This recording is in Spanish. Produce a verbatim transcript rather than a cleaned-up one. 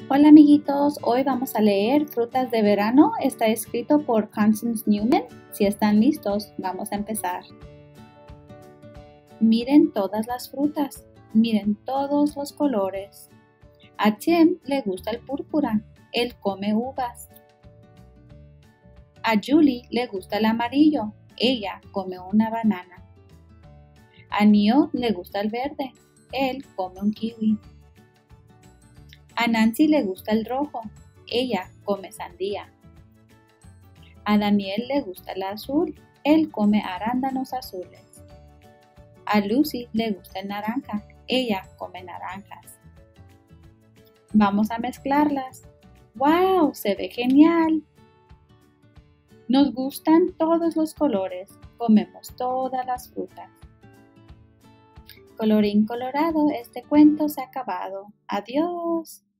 Hola amiguitos, hoy vamos a leer Frutas de Verano. Está escrito por Constance Newman. Si están listos, vamos a empezar. Miren todas las frutas, miren todos los colores. A Tim le gusta el púrpura, él come uvas. A Julie le gusta el amarillo, ella come una banana. A Neil le gusta el verde, él come un kiwi. A Nancy le gusta el rojo, ella come sandía. A Daniel le gusta el azul, él come arándanos azules. A Lucy le gusta el naranja, ella come naranjas. Vamos a mezclarlas. ¡Wow! ¡Se ve genial! Nos gustan todos los colores, comemos todas las frutas. Colorín colorado, este cuento se ha acabado. ¡Adiós!